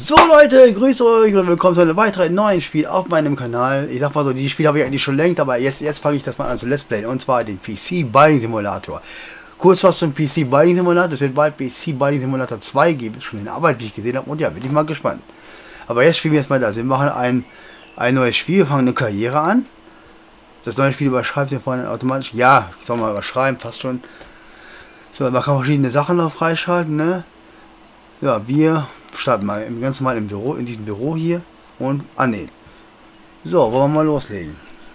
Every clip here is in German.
So Leute, grüße euch und willkommen zu einem weiteren neuen Spiel auf meinem Kanal. Ich sag mal so, die Spiele habe ich eigentlich schon längst, aber jetzt fange ich das mal an zu Let's Playen, und zwar den PC Binding Simulator. Kurz was zum PC Binding Simulator, es wird bald PC Binding Simulator 2 geben, ist schon in der Arbeit, wie ich gesehen habe, und ja, bin ich mal gespannt. Aber jetzt spielen wir jetzt mal das, wir machen ein neues Spiel, wir fangen eine Karriere an. Das neue Spiel überschreibt den vorhin automatisch, ja, ich soll mal überschreiben, passt schon. So, man kann verschiedene Sachen noch freischalten, ne? Ja, wir starten mal ganz normal im Büro, in diesem Büro hier und annehmen. So, wollen wir mal loslegen.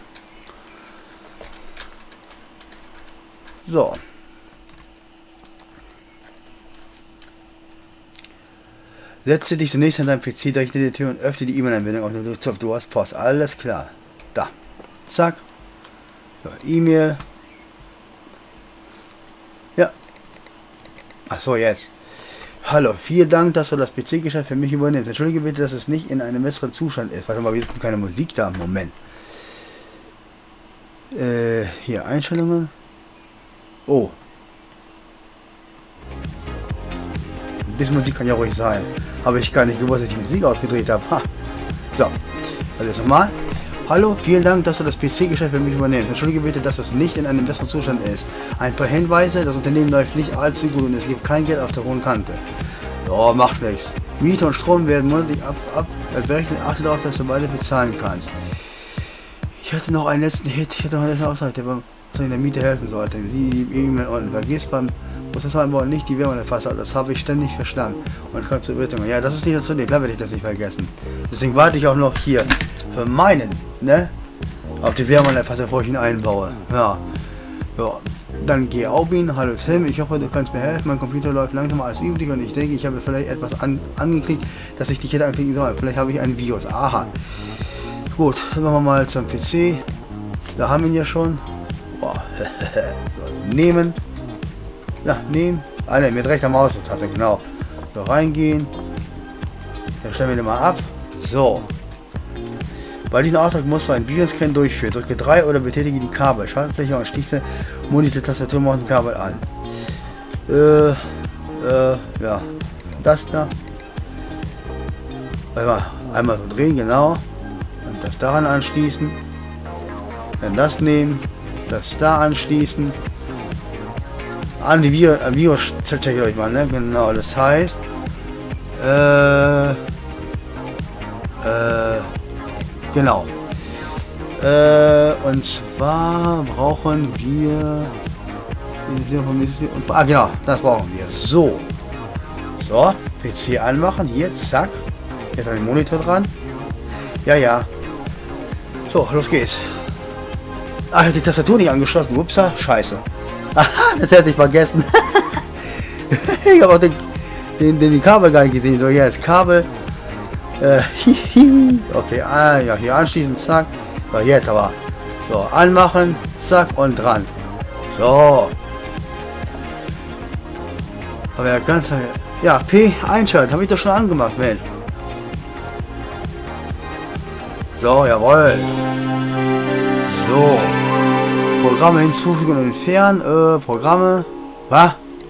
So. Setze dich zunächst an deinem PC, öffne die Tür und öffne die E-Mail-Anwendung auf. Du hast Post, alles klar. Da. Zack. So, E-Mail. Ja. Ach so, jetzt. Hallo, vielen Dank, dass du das PC-Geschäft für mich übernimmst. Entschuldige bitte, dass es nicht in einem besseren Zustand ist. Warte mal, wir sind keine Musik da. Moment. Hier, Einstellungen. Oh. Ein bisschen Musik kann ja ruhig sein. Habe ich gar nicht gewusst, dass ich die Musik ausgedreht habe. Ha. So. Also jetzt nochmal. Hallo, vielen Dank, dass du das PC-Geschäft für mich übernimmst. Entschuldige bitte, dass es nicht in einem besseren Zustand ist. Ein paar Hinweise, das Unternehmen läuft nicht allzu gut und es gibt kein Geld auf der hohen Kante. Ja, macht nichts. Miete und Strom werden monatlich berechnet. Achte darauf, dass du beide bezahlen kannst. Ich hatte noch einen letzten Hit. Ich hatte noch einen letzten Aussage, der beim in der Miete helfen sollte. Sie E-Mail unten. Vergiss beim Prozessoren nicht die Wärmeerfasser. Das habe ich ständig verstanden. Und ich kann zur Übertragung. Ja, das ist nicht dazu. Klar werde ich das nicht vergessen. Deswegen warte ich auch noch hier für meinen, ne? Auf die Wärmeerfasser, bevor ich ihn einbaue. Ja. Ja. Dann geh Aubin. Hallo Tim, ich hoffe, du kannst mir helfen. Mein Computer läuft langsamer als üblich und ich denke, ich habe vielleicht etwas angeklickt, dass ich dich hätte anklicken sollen. Vielleicht habe ich ein Virus. Aha. Gut, dann machen wir mal zum PC. Da haben wir ihn ja schon. Boah. So, nehmen. Ja, nehmen. Ah ne, mit rechter Maustaste, genau. So, reingehen. Dann stellen wir den mal ab. So. Bei diesem Auftrag musst du einen Virenscan durchführen. Drücke 3 oder betätige die Kabel. Schaltfläche und schließe Monitor, Tastatur, Maus und Kabel an. Ja. Das da. Einmal so drehen, genau. Und das daran anschließen. Dann das nehmen. Das da anschließen. An die Virus check ich euch mal, ne? Genau, das heißt. Genau. Und zwar brauchen wir. Genau, das brauchen wir. So. So, PC anmachen. Hier, zack. Jetzt an den Monitor dran. Ja, ja. So, los geht's. Ach, ich habe die Tastatur nicht angeschlossen. Upsa, scheiße. Aha, das hätte ich vergessen. Ich habe auch den Kabel gar nicht gesehen. So, hier ist Kabel. Okay, ja, hier anschließen, zack. So, jetzt aber. So, anmachen, zack und dran. So. Aber ja, ganz. Ja, P einschalten. Habe ich doch schon angemacht, Mensch. So, jawohl. So. Programme hinzufügen und entfernen. Programme. Was?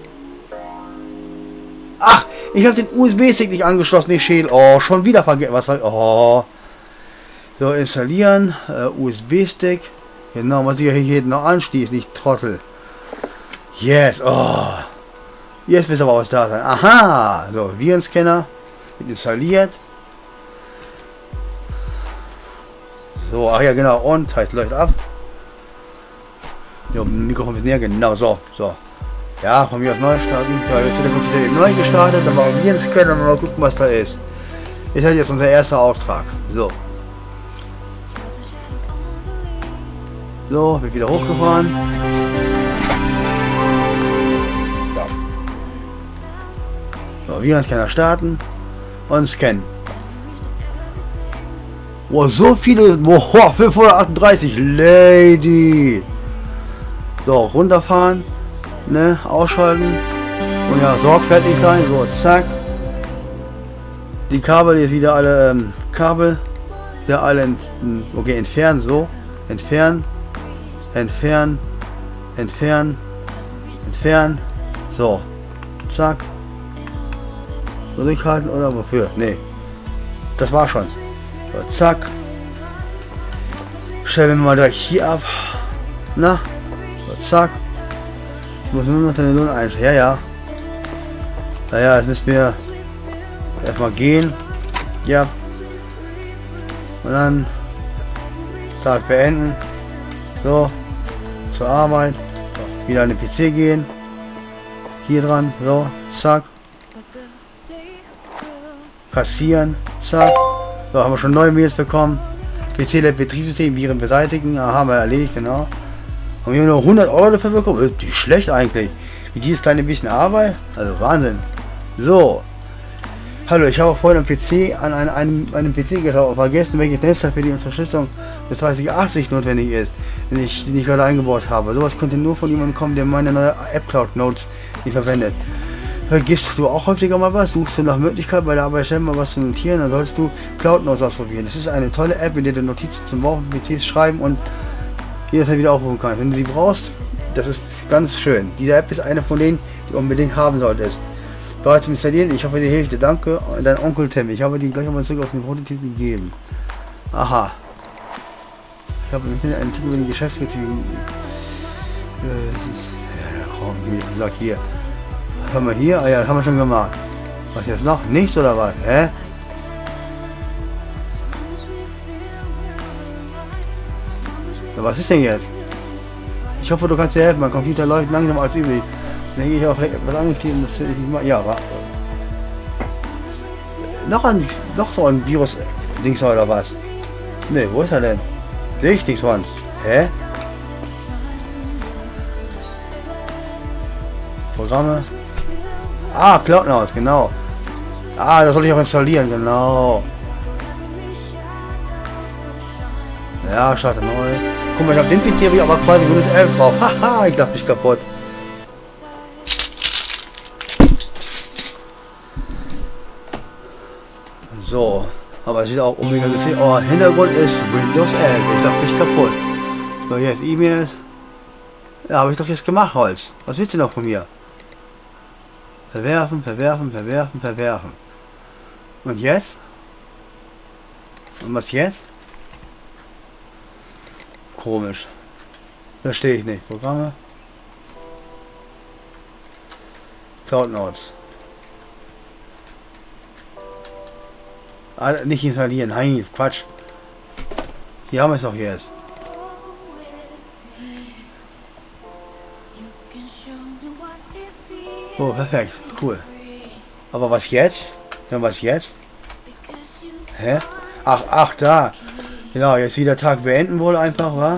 Ach, ich habe den USB-Stick nicht angeschlossen, den Schädel. Oh, schon wieder vergessen. Was war? Oh. So, installieren. USB-Stick. Genau, muss ich hier noch anschließen, nicht Trottel. Yes. Oh. Jetzt wird aber was da sein. Aha. So, Virenscanner. Wird installiert. So, ach ja, genau. Und halt läuft ab. Ja, Mikrofon ist näher, genau, so. Ja, von mir aus neu starten. Ja, jetzt wird der Computer eben neu gestartet, aber auch wir scannen und mal gucken, was da ist. Ist halt jetzt unser erster Auftrag. So. So, wird wieder hochgefahren. So, Virenscanner starten und scannen. Wow, so viele. Wow, 538 Lady. So, runterfahren, ne, ausschalten und ja, sorgfältig sein, so, zack. Die Kabel jetzt wieder alle, Kabel, ja alle, okay, entfernen, so, entfernen, so, zack. So durchhalten oder wofür? Nee. das war schon. So, zack. Stellen wir mal direkt hier ab. Na? So, zack. Ich muss nur noch den Lohn einstellen. Ja, ja. Naja, jetzt müssen wir erstmal gehen. Ja. Und dann Tag beenden. So. Zur Arbeit. So, wieder an den PC gehen. Hier dran. So. Zack. Kassieren. Zack. So, haben wir schon neue Mails bekommen. PC-Lab Betriebssystem, Viren beseitigen. Ah, haben wir erledigt, genau. Haben wir nur 100 Euro dafür bekommen. Die ist schlecht eigentlich. Wie dieses kleine bisschen Arbeit. Also Wahnsinn. So. Hallo, ich habe vorhin am PC an einem PC geschaut und vergessen, welches Netzteil für die Unterstützung bis 3080 notwendig ist, den ich gerade eingebaut habe. Sowas könnte nur von jemandem kommen, der meine neue App Cloud Notes nicht verwendet. Vergisst du auch häufiger mal was? Suchst du nach Möglichkeit bei der Arbeit mal was zu notieren, dann sollst du Cloud Notes ausprobieren. Das ist eine tolle App, in der du Notizen zum Bau von PCs schreiben und jederzeit wieder aufrufen kannst. Wenn du die brauchst, das ist ganz schön. Diese App ist eine von denen, die du unbedingt haben solltest. Bereits installieren, ich hoffe, dir hilft. Danke, dein Onkel Tim. Ich habe die gleich einmal zurück auf den Prototyp gegeben. Aha. Ich habe im Internet einen Titel über die Geschäftsbetriebe. Ja, hier. Was haben wir hier? Ah ja, das haben wir schon gemacht. Was jetzt noch? Nichts oder was? Hä? Ja, was ist denn jetzt? Ich hoffe, du kannst dir helfen. Mein Computer läuft langsam als üblich. Dann gehe ich auch was angekriegt, das ich nicht mal. Ja, war. Noch so ein Virus-Dings oder was? Ne, wo ist er denn? Sehe ich nichts von. Hä? Programme. Ah, Cloud Notes, genau. Ah, das soll ich auch installieren, genau. Ja, starte neu. Guck mal, ich habe den PC aber quasi Windows 11 drauf. Haha, ich dachte mich kaputt. So, aber es sieht auch Omega gesehen. Oh, Hintergrund ist Windows 11. Ich dachte mich kaputt. So, jetzt E-Mails. Ja, habe ich doch jetzt gemacht, Holz. Was willst du noch von mir? Verwerfen, verwerfen, verwerfen, verwerfen. Und jetzt? Und was jetzt? Komisch. Verstehe ich nicht. Programme. Cloud Notes. Ah, nicht installieren. Nein, Quatsch. Hier haben wir es doch jetzt. Oh, perfekt. Cool. Aber was jetzt? Ja, was jetzt? Hä? Ach, da. Genau, jetzt wieder Tag beenden wohl einfach, wa?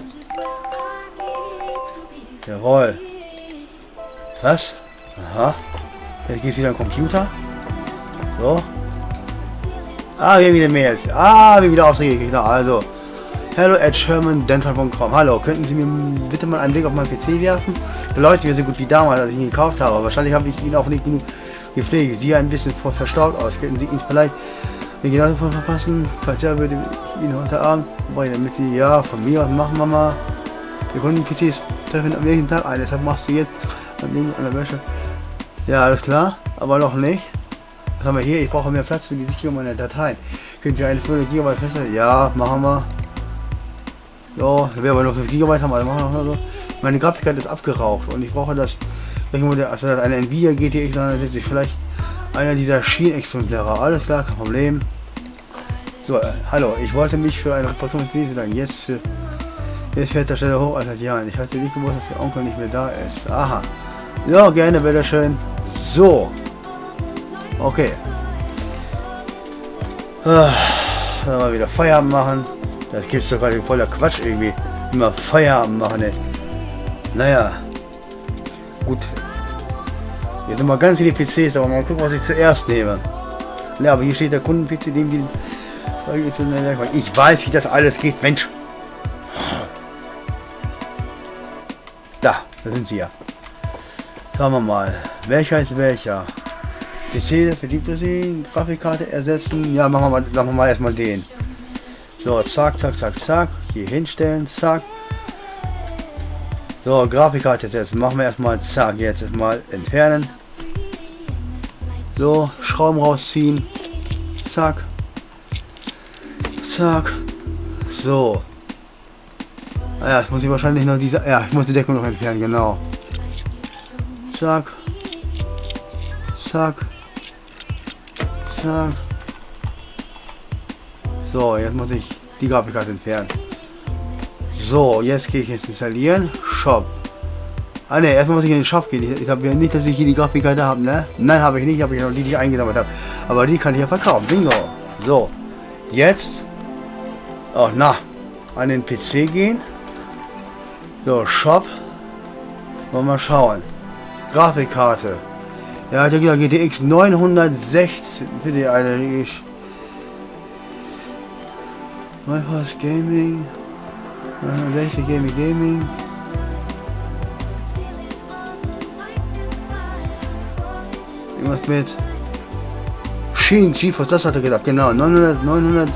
Jawohl. Was? Aha. Jetzt geht's wieder am Computer. So. Ah, wir haben wieder Mails. Ah, wir wieder Aufträge gekriegt. Also. hello@shermandental.com. Hallo, könnten Sie mir bitte mal einen Blick auf meinen PC werfen? Der läuft wieder so gut wie damals, als ich ihn gekauft habe. Wahrscheinlich habe ich ihn auch nicht genug gepflegt. Sieht ein bisschen verstaubt aus. Könnten Sie ihn vielleicht genauso verpassen? Falls ja, würde ich ihn heute Abend, wobei, damit Sie, ja, von mir aus machen wir mal. Die Kunden-PCs treffen am nächsten Tag ein. Deshalb machst du jetzt an der Wäsche. Ja, alles klar, aber noch nicht. Was haben wir hier? Ich brauche mehr Platz für die Sicherung meiner Dateien. Könnt ihr eine 500 GB festhalten? Ja, machen wir. So, wir aber nur 5 GB haben, also machen wir so. Meine Grafikkarte ist abgeraucht und ich brauche das. Also eine Nvidia GTX 960, vielleicht einer dieser Schienexemplare. Alles klar, kein Problem. So, hallo, ich wollte mich für eine Reparationsvideo bedanken. Jetzt fährt der Stelle hoch, seit Jahren. Ich hatte nicht gewusst, dass der Onkel nicht mehr da ist. Aha. Ja, gerne, bitteschön. So. Okay. Dann mal wieder Feierabend machen. Das gibt's doch gerade voller Quatsch irgendwie. Immer Feierabend machen, ey. Naja. Gut. Jetzt sind mal ganz viele PCs, aber mal gucken, was ich zuerst nehme. Ja, aber hier steht der Kunden-PC, dem die. Ich weiß, wie das alles geht, Mensch. Da sind sie ja. Schauen wir mal. Welcher ist welcher? PC für die PC, Grafikkarte ersetzen. Ja, machen wir mal erstmal den. So, zack, zack, zack, zack. Hier hinstellen, zack. So, Grafikkarte ersetzen. Machen wir erstmal, zack, jetzt erstmal entfernen. So, Schrauben rausziehen. Zack. Zack. So. Ah ja, jetzt muss ich wahrscheinlich noch diese... Ja, ich muss die Deckung noch entfernen, genau. Zack. Zack. Zack. So, jetzt muss ich die Grafikkarte entfernen. So, jetzt gehe ich jetzt installieren. Shop. Ah ne, erstmal muss ich in den Shop gehen. Ich habe ja nicht, dass ich hier die Grafikkarte habe, ne? Nein, habe ich nicht. Habe ich noch die, die ich eingesammelt habe. Aber die kann ich ja verkaufen. Bingo. So. Jetzt. Oh, na. An den PC gehen. So, Shop. Wollen wir mal schauen. Grafikkarte. Ja, der GTX 916. Bitte eine. MyForce Gaming. 960 Gaming. Irgendwas mit Shin GeForce, das hat er gesagt, genau, 900.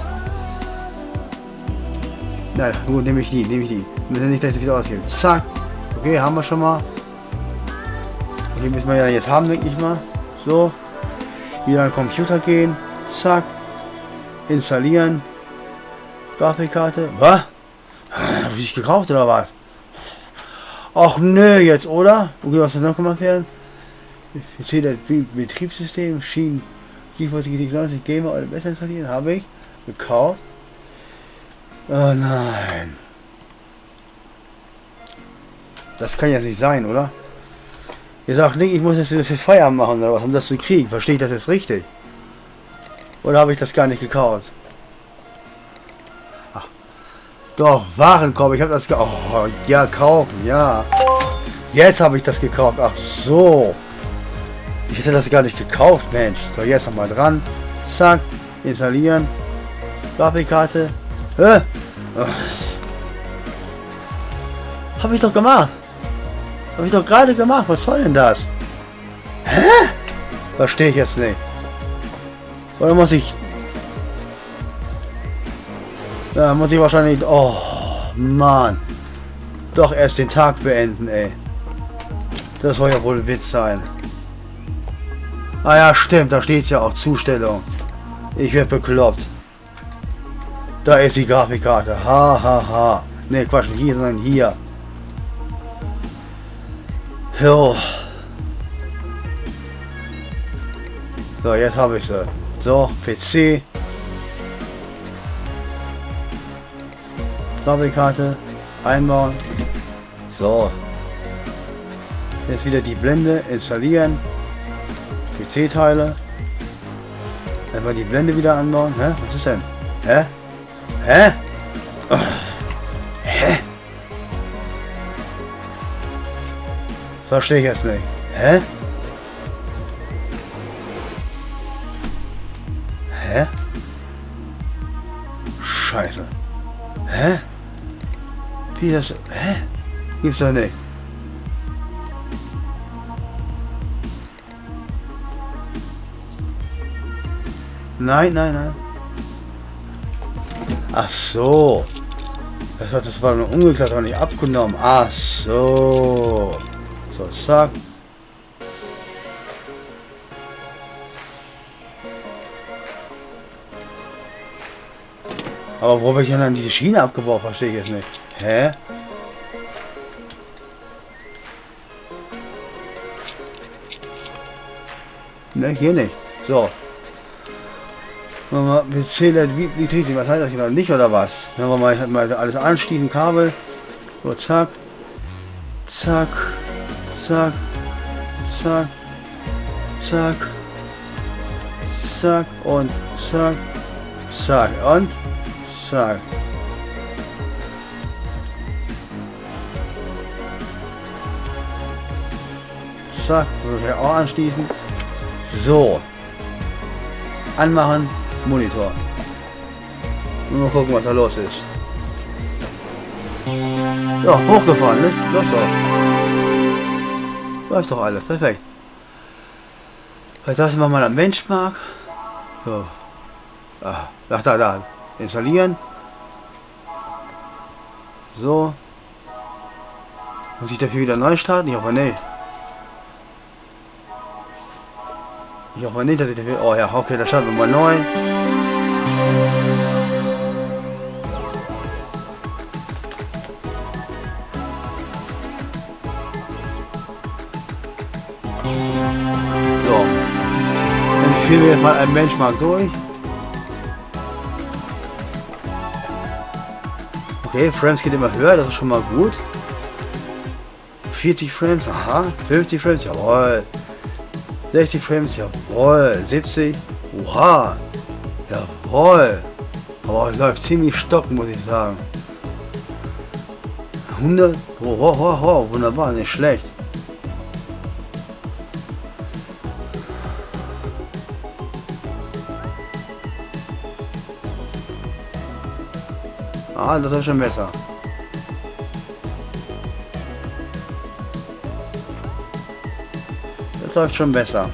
Nein, gut, nehme ich die. Müssen nicht, dass ich wieder ausgeben. Zack. Okay, haben wir schon mal. Okay, müssen wir ja jetzt haben, denke ich mal. So. Wieder an den Computer gehen. Zack. Installieren. Grafikkarte. Was? Hab ich gekauft oder was? Ach nö, jetzt, oder? Okay, was ist noch gemacht werden? Ich sehe das Betriebssystem, Shin GeForce GTX 90 Gamer oder besser installieren, habe ich gekauft. Oh nein. Das kann ja nicht sein, oder? Ihr sagt nicht, ich muss jetzt für Feierabend machen oder was, um das zu kriegen. Verstehe ich das jetzt richtig? Oder habe ich das gar nicht gekauft? Ach, doch, Warenkorb, ich habe das gekauft. Oh, ja, kaufen, ja. Jetzt habe ich das gekauft. Ach so. Ich hätte das gar nicht gekauft, Mensch. So, jetzt nochmal dran. Zack. Installieren. Grafikkarte. Oh. Habe ich doch gemacht. Habe ich doch gerade gemacht. Was soll denn das? Hä? Verstehe ich jetzt nicht. Oder muss ich... Da muss ich wahrscheinlich... Oh, Mann. Doch erst den Tag beenden, ey. Das soll ja wohl ein Witz sein. Ah ja, stimmt, da steht es ja auch, Zustellung. Ich werde bekloppt. Da ist die Grafikkarte. Ha, ha, ha. Ne, Quatsch, nicht hier, sondern hier. Jo. So, jetzt habe ich sie. So, PC. Grafikkarte. Einbauen. So. Jetzt wieder die Blende installieren. PC-Teile. Einfach die Blende wieder anbauen. Hä? Was ist denn? Hä? Hä? Oh. Hä? Verstehe ich jetzt nicht. Hä? Hä? Scheiße. Hä? Wie das? Hä? Gibt's doch nicht. Nein, nein, nein. Ach so. Das war nur umgekehrt, aber nicht abgenommen. Ach so. So, zack. Aber wo habe ich denn dann diese Schiene abgebaut? Verstehe ich jetzt nicht. Hä? Ne, hier nicht. So. Wie kriegt was heißt das genau? Nicht oder was? Wenn wir mal alles anschließen, Kabel. So, zack. Zack. Zack. Zack. Zack. Zack. Und zack. Zack. Und zack. Zack. Wir auch anschließen. So. Anmachen. Monitor. Mal gucken, was da los ist. Ja, hochgefahren, ne? Läuft doch. Läuft doch alles. Perfekt. Jetzt lassen wir mal am Benchmark. So. Ach, da. Installieren. So. Muss ich dafür wieder neu starten? Ich hoffe nicht. Ich hoffe nicht, dass ich dafür... Oh ja, okay, da starten wir mal neu. Spielen wir jetzt mal einen Benchmark durch. Okay, Frames geht immer höher, das ist schon mal gut. 40 Frames, aha. 50 Frames, jawohl. 60 Frames, jawohl. 70, oha. Jawohl. Aber es läuft ziemlich stock, muss ich sagen. 100, oh, wunderbar, nicht schlecht. Ah, das ist schon besser. Das läuft schon besser.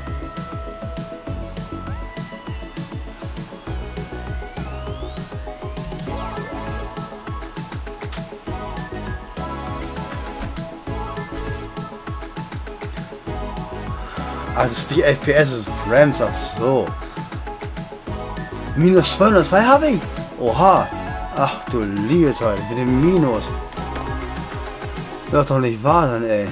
Ah, das ist die FPS, das ist Frames, ach so. Minus 202 habe ich? Oha. Ach du liebe Zeit, mit dem Minus. Wird doch nicht wahr sein, ey.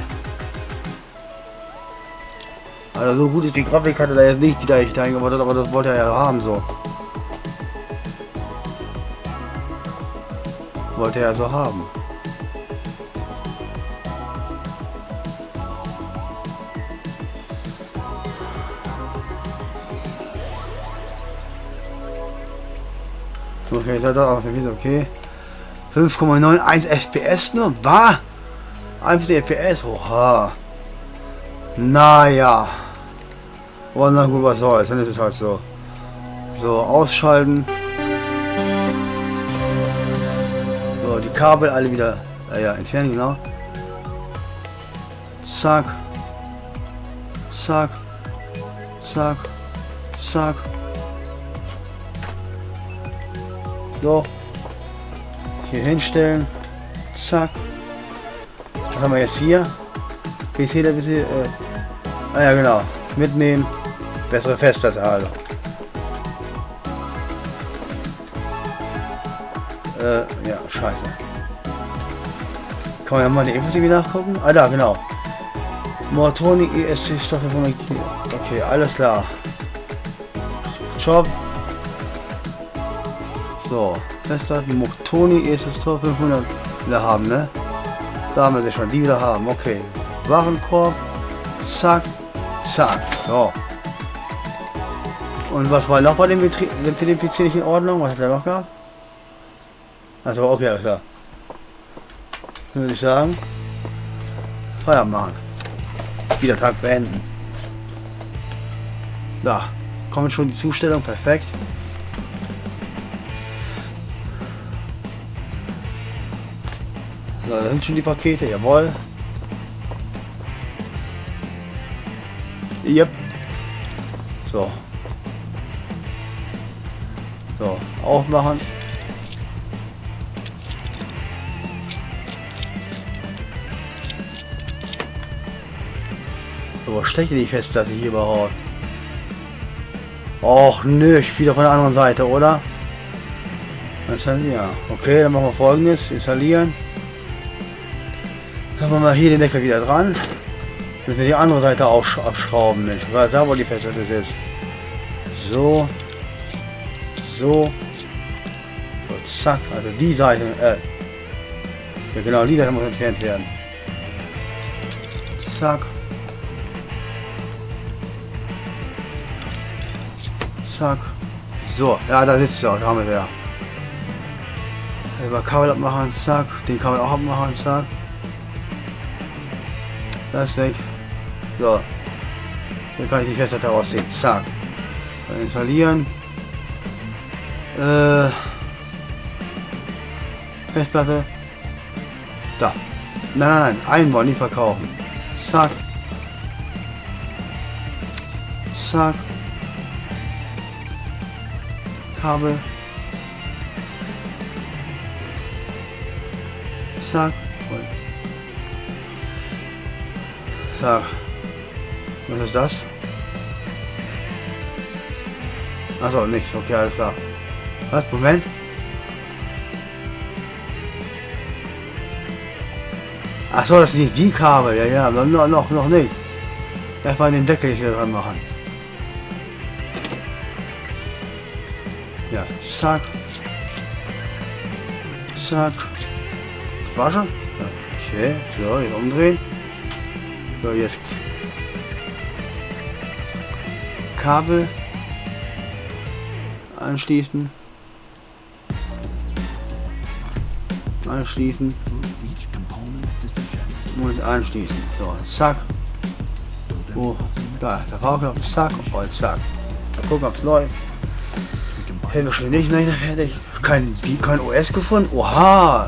Also so gut ist die Grafikkarte da jetzt nicht, die da ich da eingebaut habe, aber das wollte er ja haben so. Wollte er ja so haben. Okay, das auch okay. 5,91 FPS nur? War? 1 FPS? Oha. Naja. Aber na gut, was soll's. Dann ist es halt so. So, ausschalten. So, die Kabel alle wieder ja, entfernen, genau. Zack. Zack. Zack. Zack. So, hier hinstellen, zack. Was haben wir jetzt hier? PC da bisschen, ah ja genau, mitnehmen, bessere Festplatte also. Ja, scheiße. Kann man ja mal die Infos irgendwie nachgucken? Ah da, genau. Mortoni ESC Stoffe von okay, alles klar. Job. So, Festplatten, Mortoni ESC 500 wieder haben, ne? Da haben wir sie schon, die wieder haben, okay. Warenkorb, zack, zack, so. Und was war noch bei dem PC nicht in Ordnung? Was hat er noch gehabt? Also, okay, alles klar. Würde ich sagen, Feierabend machen. Wieder Tag beenden. Da, kommt schon die Zustellung, perfekt. So, da sind schon die Pakete, jawohl. Yep. So. So, aufmachen. So, wo steckt die Festplatte hier überhaupt? Och nö, ich wieder von der anderen Seite, oder? Installieren. Okay, dann machen wir Folgendes. Installieren. Dann machen wir hier den Deckel wieder dran. Müssen wir die andere Seite auch abschrauben. Nicht? Weil da wo die Festplatte ist. So. So. So, zack. Also die Seite. Ja genau, die Seite muss entfernt werden. Zack. Zack. So, ja, da sitzt er. Da haben wir es ja. Über Kabel abmachen, zack. Den Kabel auch abmachen, zack. Das ist weg. So. Dann kann ich die Festplatte rausziehen. Zack. Dann installieren. Festplatte. Da. Nein. Einbauen, nicht verkaufen. Zack. Zack. Kabel. Zack. Und zack. Was ist das? Achso, nichts. Okay, alles klar. Was? Moment. Achso, das ist nicht die Kabel. Ja, noch nicht. Erstmal den Deckel hier dran machen. Ja, zack. Zack. Das war schon? Okay, so, jetzt umdrehen. So, jetzt Kabel anschließen. Anschließen. Und anschließen. So, zack. Oh, da, der V-Knopf, zack, und zack. Mal gucken, ob es läuft. Hätten wir schon nicht, nein, fertig. Kein OS gefunden? Oha!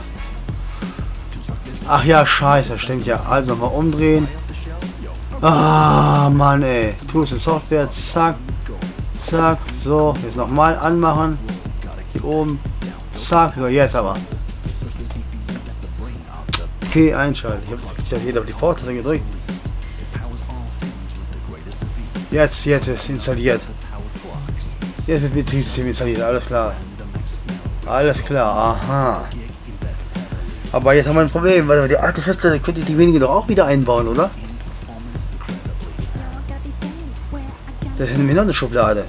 Ach ja, scheiße, stimmt ja. Also nochmal umdrehen. Ah, Mann, ey. Tools und Software, zack. Zack, so. Jetzt nochmal anmachen. Hier oben. Zack, so, jetzt aber. Okay, einschalten. Ich habe jeder auf die Port-Taste gedrückt. Jetzt ist installiert. Jetzt wird Betriebssystem installiert, alles klar. Alles klar, aha. Aber jetzt haben wir ein Problem, weil die alte Festplatte könnte ich die wenige doch auch wieder einbauen, oder? Das ist nämlich noch eine Schublade.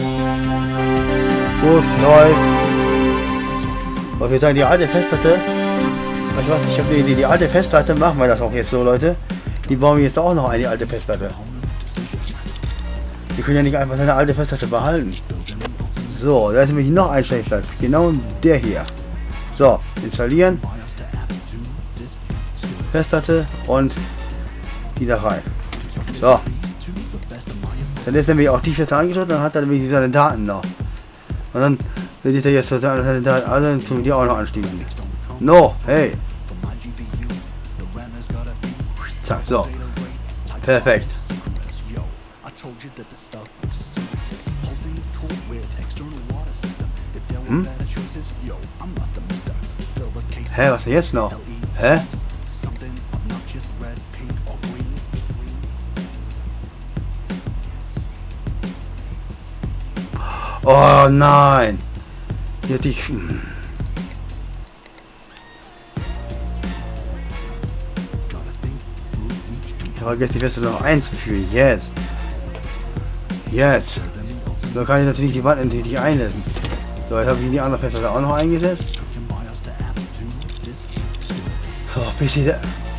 Gut, neu. Aber wir sagen, die alte Festplatte. Ich habe die Idee, die alte Festplatte machen wir das auch jetzt so, Leute. Die bauen wir jetzt auch noch ein, die alte Festplatte. Die können ja nicht einfach seine alte Festplatte behalten. So, da ist nämlich noch ein Stellplatz. Genau der hier. So, installieren. Festplatte und die da rein. So. Dann ist nämlich auch die Festplatte angeschlossen, dann hat er nämlich seine Daten noch. Und dann will ich jetzt seine Daten, also dann tun wir die auch noch anschließen. No, hey. Zack, so. Perfekt. Hm? Hä, was denn jetzt noch? Hä? Oh nein! Hier hätte ich... Ich habe vergessen, die Feste noch einzuführen. Yes! Yes! Da kann ich natürlich die Wand nicht einlassen. So, jetzt habe ich die andere Festplatte auch noch eingesetzt. So, bis ich da...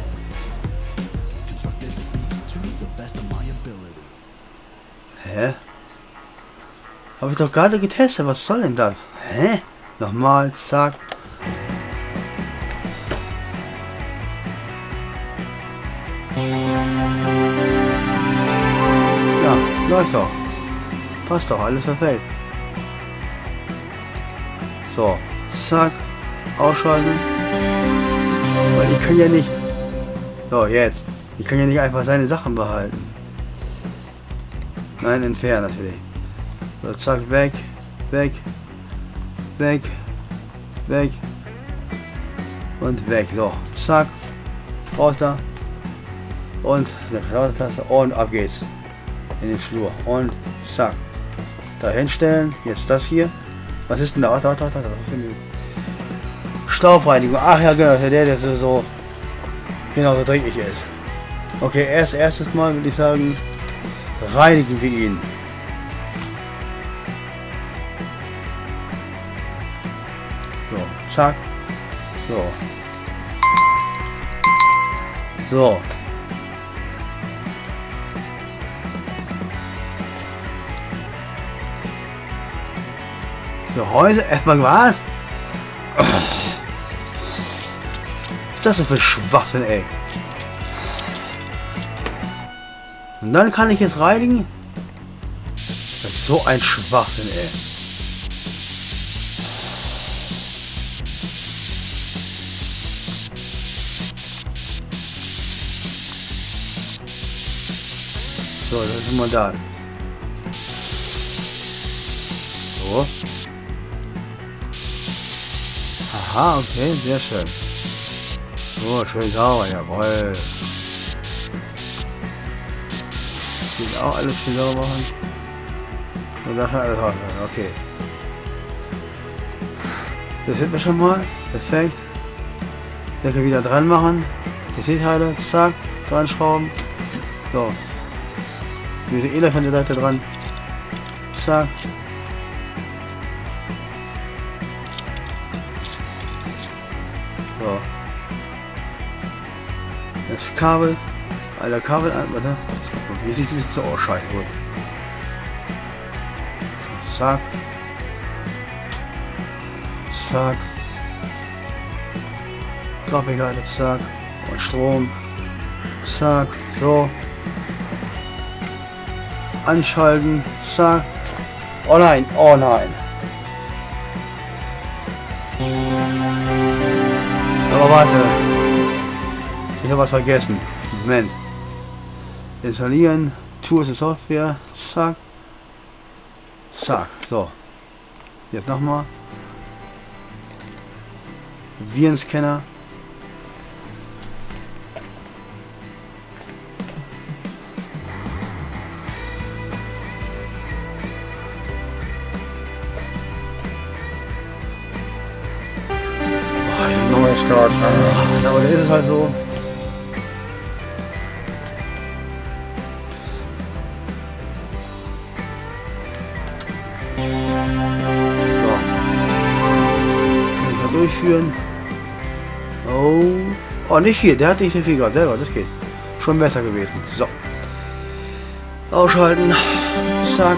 Hä? Habe ich doch gerade getestet, was soll denn das? Hä? Nochmal, zack. Ja, läuft doch. Passt doch, alles perfekt. So, zack, ausschalten. Weil ich kann ja nicht... So, jetzt. Ich kann ja nicht einfach seine Sachen behalten. Nein, entfernen natürlich. So, zack, weg, weg, weg, weg und weg. So, zack, raus da. Und eine Taste und ab geht's. In den Flur. Und zack. Da hinstellen. Jetzt das hier. Was ist denn da? Da. Staubreinigung. Ach ja, genau. Der so genau so dreckig ist. Okay, erstes Mal würde ich sagen, reinigen wir ihn. So, zack. So. So. Gehäuse, erstmal was? Was ist das denn für Schwachsinn, ey? Und dann kann ich jetzt reinigen? Das ist so ein Schwachsinn, ey. So, das ist immer da. So. Aha, okay, sehr schön. So, schön sauber, jawohl. Geht auch alles schön sauber machen. Und dann alles raus. Okay. Das hätten wir schon mal. Perfekt. Deckel wieder dran machen. PC-Teile, zack, dran schrauben. So. Wir sind von der Seite dran. Zack. So. Das Kabel. Alter, Kabel an, warte. Wie sieht das so aus? Scheiße, gut. Zack. Zack. Grafikkarte, zack. Und Strom. Zack. So. Anschalten. Zack. Oh nein, oh nein. Aber warte. Ich habe was vergessen. Moment. Installieren. Tools und Software. Zack. Zack. So. Jetzt nochmal. Virenscanner. Neuer Start. Aber da ist es halt so. Durchführen. Oh, nicht viel. Der hat nicht so viel gerade selber. Das geht. Schon besser gewesen. So. Ausschalten. Zack.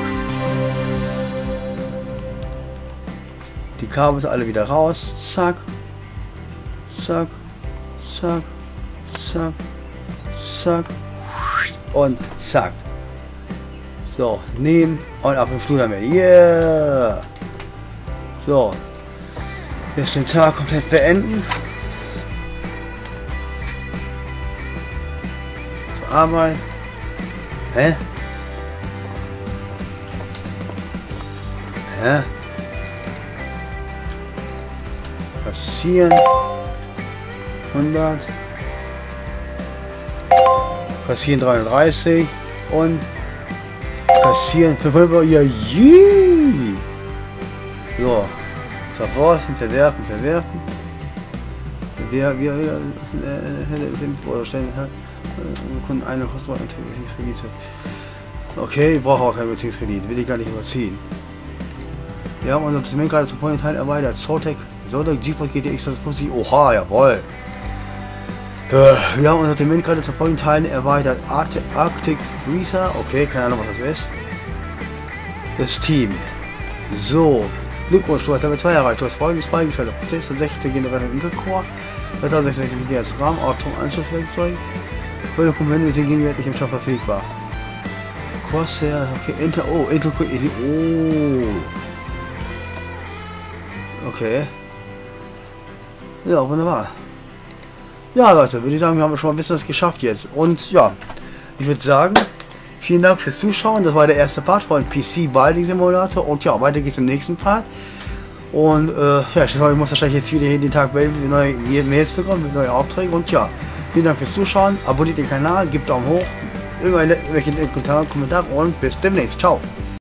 Die Kabel sind alle wieder raus. Zack. Zack. Zack. Zack. Zack. Und zack. So. Nehmen. Und auf den Flur damit. Yeah. So. Jetzt den Tag komplett beenden. Zur Arbeit. Hä? Hä? Kassieren. 100. Kassieren 330. Und kassieren 500. Ja, je. So. Verworfen, verwerfen, verwerfen. Wir stellen Kunden eine Kostenwort und Beziehungskredit. Okay, ich brauche auch keinen Beziehungskredit, will ich gar nicht überziehen. Wir haben unser Zement gerade zum vollen Teil erweitert. Zotac, GeForce GTX 50. Oha, jawohl. Wir haben unser Zement gerade zum vollen Teilen erweitert. Arctic Freezer, okay, keine Ahnung was das ist. Das Team. So. Glückwunsch, du hast Level 2 erreicht, du hast folgendes freigeschaltet: Prozessor 16 Generator Intel-Core, 2060 GHz RAM, Auto-Anschlusswerkzeug, für die Komponenten sind gegenwärtig im Shop verfügbar. Corsair, okay, Intel, oh, Intel, oh. Okay. Ja, wunderbar. Ja, Leute, würde ich sagen, wir haben schon mal ein bisschen was geschafft jetzt. Und ja, ich würde sagen, vielen Dank fürs Zuschauen. Das war der erste Part von PC Balding Simulator. Und ja, weiter geht's im nächsten Part. Und ja, ich muss wahrscheinlich jetzt wieder jeden Tag mit neue Mails bekommen, mit neuen Aufträgen. Und ja, vielen Dank fürs Zuschauen. Abonniert den Kanal, gebt Daumen hoch, irgendwelche Kommentare und bis demnächst. Ciao.